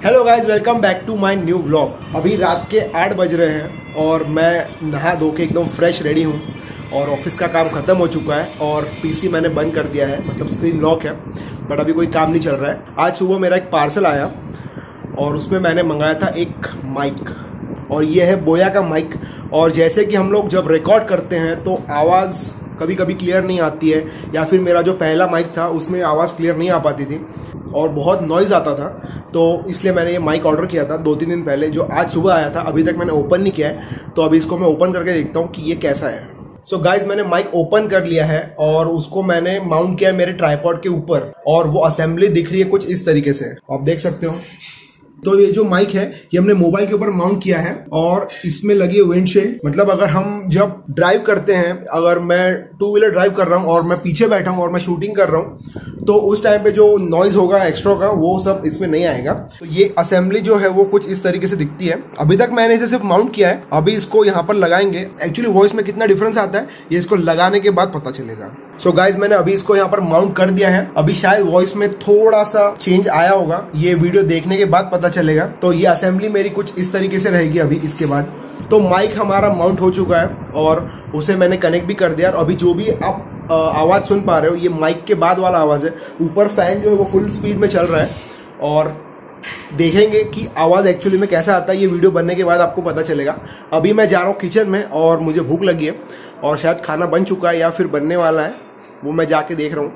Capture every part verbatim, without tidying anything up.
Hello guys, welcome back to my new vlog. अभी रात के आठ बज रहे हैं और मैं नहा धो के एकदम फ्रेश रेडी हूँ और ऑफिस का काम ख़त्म हो चुका है और पीसी मैंने बंद कर दिया है, मतलब स्क्रीन लॉक है, बट अभी कोई काम नहीं चल रहा है। आज सुबह मेरा एक पार्सल आया और उसमें मैंने मंगाया था एक माइक और ये है बोया का माइक। और जैसे कि हम लोग जब रिकॉर्ड करते हैं तो आवाज़ कभी कभी क्लियर नहीं आती है, या फिर मेरा जो पहला माइक था उसमें आवाज़ क्लियर नहीं आ पाती थी और बहुत नॉइज़ आता था, तो इसलिए मैंने ये माइक ऑर्डर किया था दो तीन दिन पहले, जो आज सुबह आया था। अभी तक मैंने ओपन नहीं किया है, तो अभी इसको मैं ओपन करके देखता हूँ कि ये कैसा है। सो so गाइज, मैंने माइक ओपन कर लिया है और उसको मैंने माउंट किया है मेरे ट्राइपॉड के ऊपर और वो असेंबली दिख रही है कुछ इस तरीके से, आप देख सकते हो। तो ये जो माइक है ये हमने मोबाइल के ऊपर माउंट किया है और इसमें लगी है विंडशील्ड। मतलब अगर हम जब ड्राइव करते हैं, अगर मैं टू व्हीलर ड्राइव कर रहा हूँ और मैं पीछे बैठा हूँ और मैं शूटिंग कर रहा हूँ, तो उस टाइम पे जो नॉइज होगा एक्स्ट्रा का वो सब इसमें नहीं आएगा। तो ये असेंबली जो है वो कुछ इस तरीके से दिखती है। अभी तक मैंने इसे सिर्फ माउंट किया है, अभी इसको यहाँ पर लगाएंगे। एक्चुअली वॉइस में कितना डिफरेंस आता है ये इसको लगाने के बाद पता चलेगा। सो so गाइज, मैंने अभी इसको यहाँ पर माउंट कर दिया है। अभी शायद वॉइस में थोड़ा सा चेंज आया होगा, ये वीडियो देखने के बाद पता चलेगा। तो ये असेंबली मेरी कुछ इस तरीके से रहेगी अभी इसके बाद। तो माइक हमारा माउंट हो चुका है और उसे मैंने कनेक्ट भी कर दिया। और अभी जो भी आप आवाज सुन पा रहे हो ये माइक के बाद वाला आवाज है। ऊपर फैन जो है वो फुल स्पीड में चल रहा है और देखेंगे कि आवाज एक्चुअली में कैसा आता है, ये वीडियो बनने के बाद आपको पता चलेगा। अभी मैं जा रहा हूँ किचन में और मुझे भूख लगी है और शायद खाना बन चुका है या फिर बनने वाला है, वो मैं जाके देख रहा हूँ।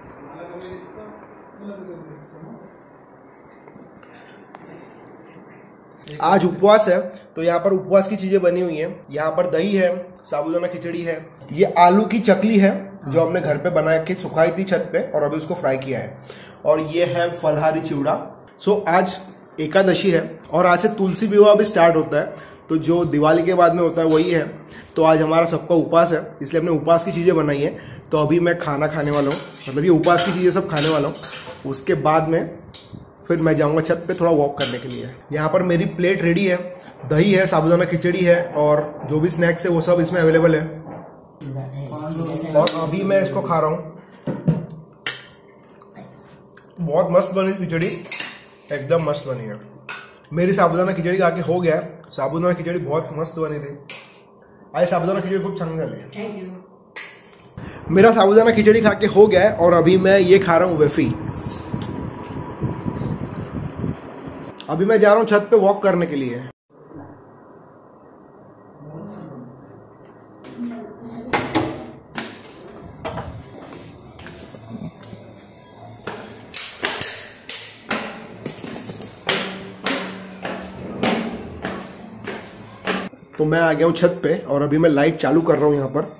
आज उपवास है तो यहाँ पर उपवास की चीजें बनी हुई हैं। यहाँ पर दही है, साबूदाना खिचड़ी है, ये आलू की चकली है जो हमने घर पे बना के सुखाई थी छत पे और अभी उसको फ्राई किया है, और ये है फलहारी चिवड़ा। सो आज एकादशी है और आज से तुलसी विवाह भी स्टार्ट होता है, तो जो दिवाली के बाद में होता है वही है। तो आज हमारा सबका उपवास है, इसलिए हमने उपवास की चीज़ें बनाई है। तो अभी मैं खाना खाने वाला हूँ, मतलब ये उपवास की चीज़ें सब खाने वाला हूँ। उसके बाद में फिर मैं जाऊँगा छत पे थोड़ा वॉक करने के लिए। यहाँ पर मेरी प्लेट रेडी है, दही है, साबूदाना खिचड़ी है और जो भी स्नैक्स है वो सब इसमें अवेलेबल है। और अभी मैं इसको खा रहा हूँ। बहुत मस्त बनी खिचड़ी, एकदम मस्त बनी है। मेरी साबूदाना खिचड़ी खा के हो गया है। साबूदाना खिचड़ी बहुत मस्त बनी थी। आज साबूदाना खिचड़ी खूब संग चली। Thank you. मेरा साबूदाना खिचड़ी खा के हो गया है और अभी मैं ये खा रहा हूँ वेफी। अभी मैं जा रहा हूँ छत पे वॉक करने के लिए। तो मैं आ गया हूँ छत पे और अभी मैं लाइट चालू कर रहा हूँ यहाँ पर।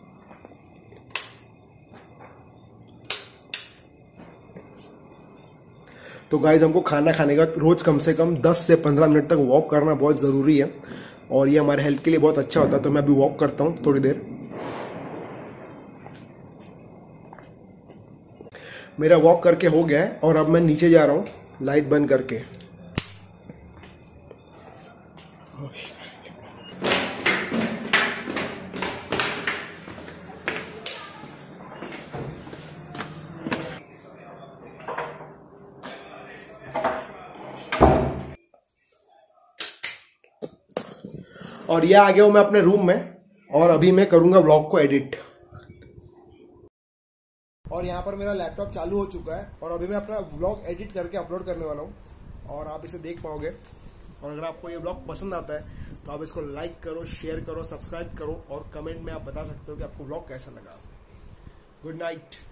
तो गाइज, हमको खाना खाने का रोज कम से कम दस से पंद्रह मिनट तक वॉक करना बहुत ज़रूरी है और ये हमारे हेल्थ के लिए बहुत अच्छा होता है। तो मैं अभी वॉक करता हूँ थोड़ी देर। मेरा वॉक करके हो गया है और अब मैं नीचे जा रहा हूँ लाइट बंद करके। और ये आ गया हूँ मैं अपने रूम में और अभी मैं करूँगा व्लॉग को एडिट। और यहाँ पर मेरा लैपटॉप चालू हो चुका है और अभी मैं अपना व्लॉग एडिट करके अपलोड करने वाला हूँ और आप इसे देख पाओगे। और अगर आपको ये व्लॉग पसंद आता है तो आप इसको लाइक करो, शेयर करो, सब्सक्राइब करो और कमेंट में आप बता सकते हो कि आपको व्लॉग कैसा लगा। Good night.